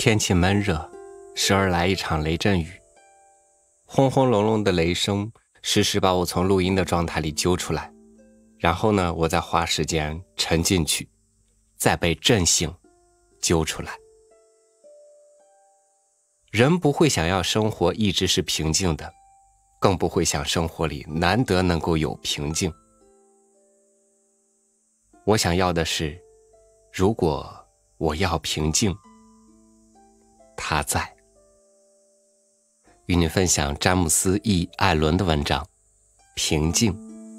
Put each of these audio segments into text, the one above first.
天气闷热，时而来一场雷阵雨，轰轰隆隆的雷声时时把我从录音的状态里揪出来，然后呢，我再花时间沉进去，再被震醒揪出来。人不会想要生活一直是平静的，更不会想生活里难得能够有平静。我想要的是，如果我要平静，他在。与你分享詹姆斯 ·E· 艾伦的文章《平静》。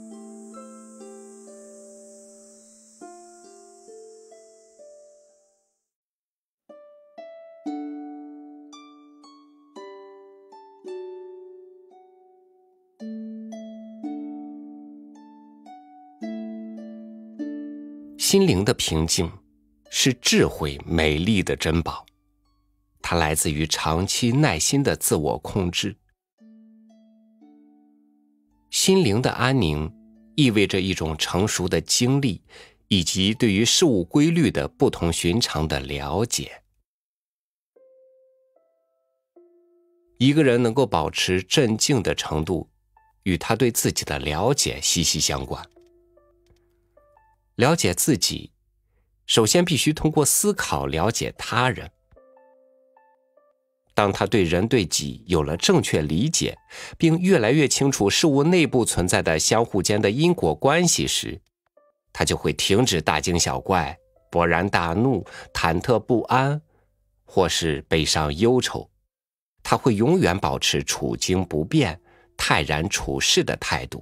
心灵的平静是智慧美丽的珍宝，它来自于长期耐心的自我控制。心灵的安宁意味着一种成熟的经历，以及对于事物规律的不同寻常的了解。一个人能够保持镇静的程度，与他对自己的了解息息相关。了解自己，首先必须通过思考了解他人。当他对人对己有了正确理解，并越来越清楚事物内部存在的相互间的因果关系时，他就会停止大惊小怪、勃然大怒、忐忑不安，或是悲伤忧愁。他会永远保持处惊不变、泰然处世的态度。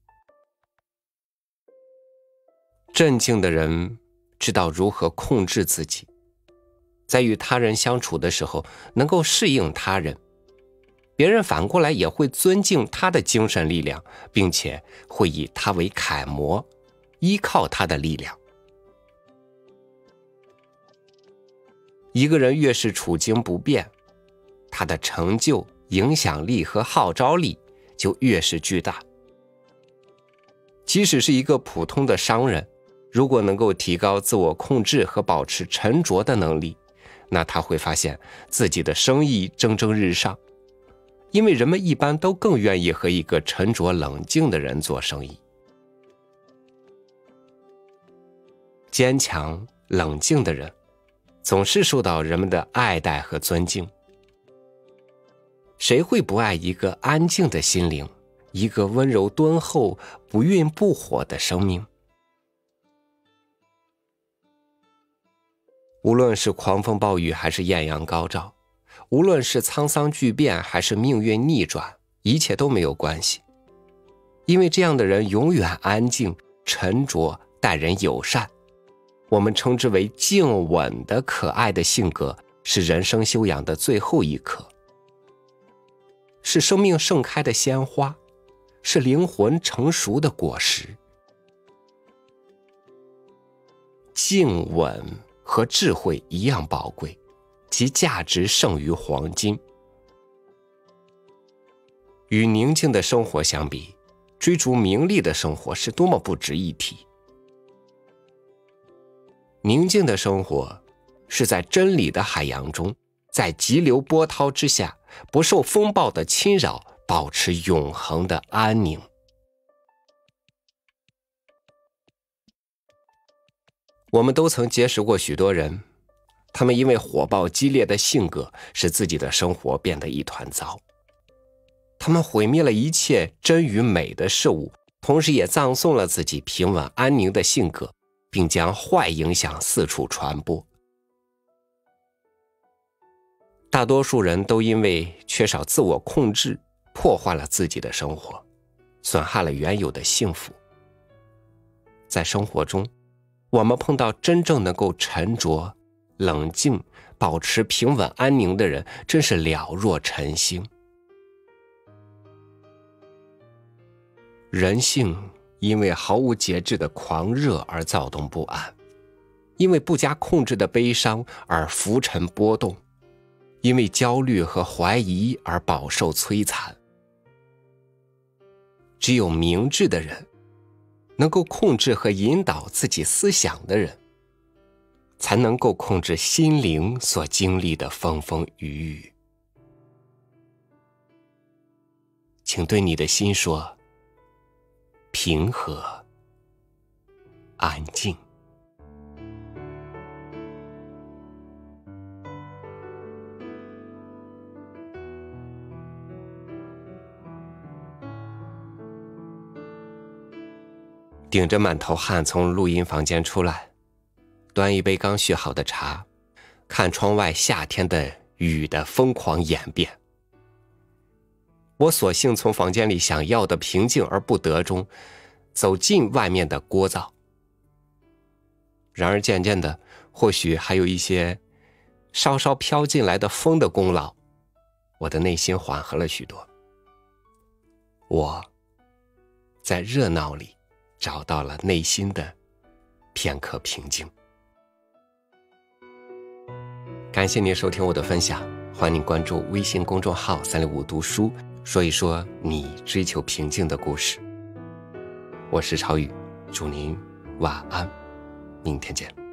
镇静的人知道如何控制自己，在与他人相处的时候能够适应他人，别人反过来也会尊敬他的精神力量，并且会以他为楷模，依靠他的力量。一个人越是处惊不变，他的成就、影响力和号召力就越是巨大。即使是一个普通的商人，如果能够提高自我控制和保持沉着的能力，那他会发现自己的生意蒸蒸日上，因为人们一般都更愿意和一个沉着冷静的人做生意。坚强冷静的人总是受到人们的爱戴和尊敬。谁会不爱一个安静的心灵，一个温柔敦厚、不愠不火的生命？无论是狂风暴雨还是艳阳高照，无论是沧桑巨变还是命运逆转，一切都没有关系。因为这样的人永远安静、沉着、待人友善。我们称之为静稳的可爱的性格，是人生修养的最后一课，是生命盛开的鲜花，是灵魂成熟的果实。静稳和智慧一样宝贵，其价值胜于黄金。与宁静的生活相比，追逐名利的生活是多么不值一提。宁静的生活是在真理的海洋中，在急流波涛之下，不受风暴的侵扰，保持永恒的安宁。我们都曾结识过许多人，他们因为火爆激烈的性格，使自己的生活变得一团糟。他们毁灭了一切真与美的事物，同时也葬送了自己平稳安宁的性格，并将坏影响四处传播。大多数人都因为缺少自我控制，破坏了自己的生活，损害了原有的幸福。在生活中，我们碰到真正能够沉着、冷静、保持平稳安宁的人，真是了若晨星。人性因为毫无节制的狂热而躁动不安，因为不加控制的悲伤而浮沉波动，因为焦虑和怀疑而饱受摧残。只有明智的人，能够控制和引导自己思想的人， 才能够控制心灵所经历的风风雨雨。请对你的心说：平和，安静。顶着满头汗从录音房间出来，端一杯刚续好的茶，看窗外夏天的雨的疯狂演变。我索性从房间里想要的平静而不得中，走进外面的聒噪。然而渐渐的，或许还有一些稍稍飘进来的风的功劳，我的内心缓和了许多。我在热闹里找到了内心的片刻平静。感谢您收听我的分享，欢迎关注微信公众号365读书，说一说你追求平静的故事。我是超宇，祝您晚安，明天见。